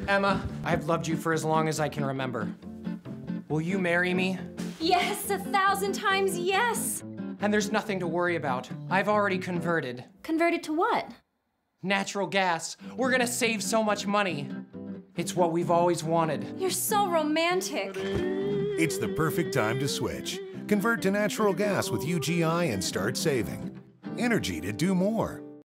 Emma, I've loved you for as long as I can remember. Will you marry me? Yes, 1,000 times yes. And there's nothing to worry about. I've already converted. Converted to what? Natural gas. We're gonna save so much money. It's what we've always wanted. You're so romantic. It's the perfect time to switch. Convert to natural gas with UGI and start saving. Energy to do more.